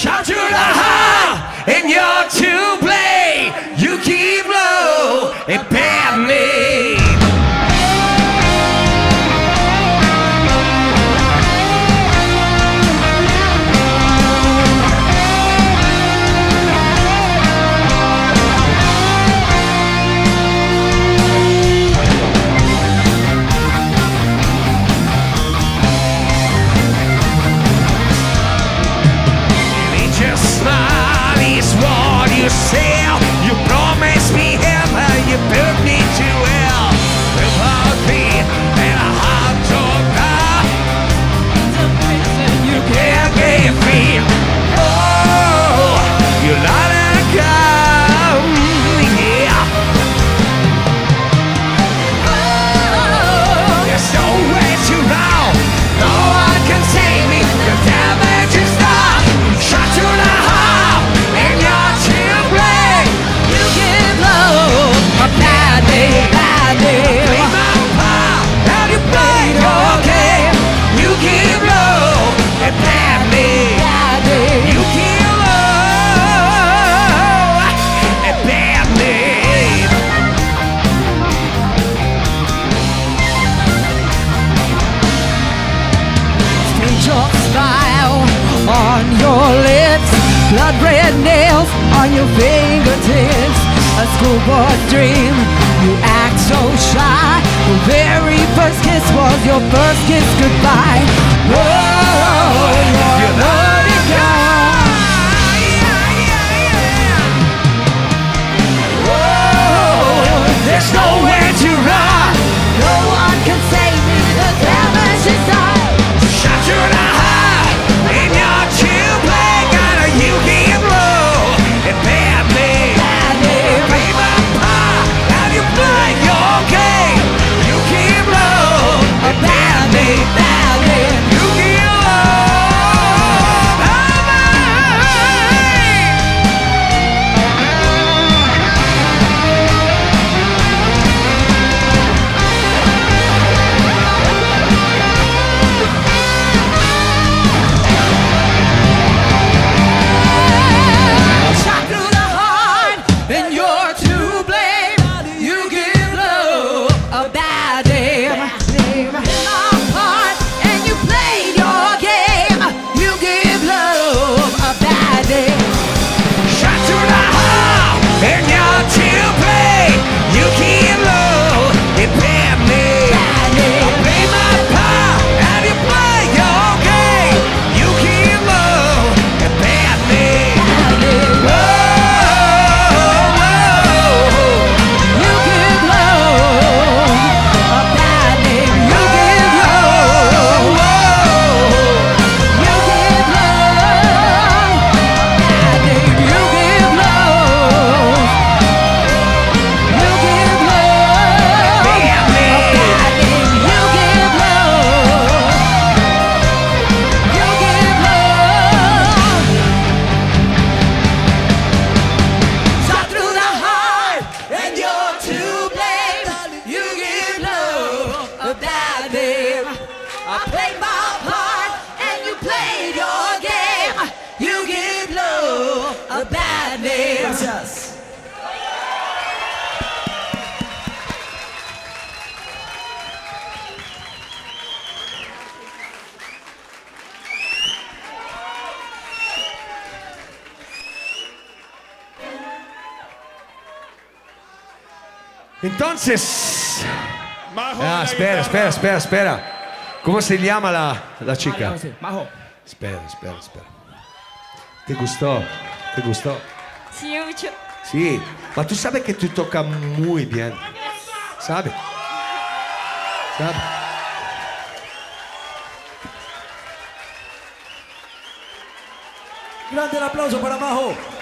Shot to the heart, and you're to blame. You keep low and bad me. You sail, you promised me heaven, you built me to hell. Without me and a heart to die, it's a prison you can't get free. Oh, you let it go, yeah. Oh, there's no way to run, no one can save me. The damage is done. Shot to the heart, and you're too blame. You give love a bad day, bad day. Play my part, and you play your game. You give love a bad day, bad day. You give love a bad day. Stage your smile on your lips, blood red nails on your fingertips. A schoolboy dream, you act so shy. The very first kiss was your first kiss goodbye. Whoa, you're letting go. Whoa, there's nowhere to run, No one can save me, the damage is done. shot to the heart, and you're too blame. Gotta you give low and bad me. Bad day. Play my part, and you play your game. You keep low and bad me. Bad day. You give low and bad Shot through the heart, and you're to blame. You give love a bad name. In our heart, and you played your game. You give love a bad name. shot to the heart, and you're too blame. You keep low and bad me. Bad name. Play my part, and you play your game. You keep low and bad me. Bad name. Whoa, You give love a bad name. You give love. You give love a bad name. You give love. You give love a bad name. You give love. You give love. Shot through the heart, and you're to blame. You give love a bad name. I played my part, and you played your game. You give love a bad name. Entonces, espera. ¿Cómo se llama la chica? Majo. Espera. ¿Te gustó? Sí, mucho. Sí, pero tú sabes que tú tocas muy bien. ¿Sabes? Grande el aplauso para Majo.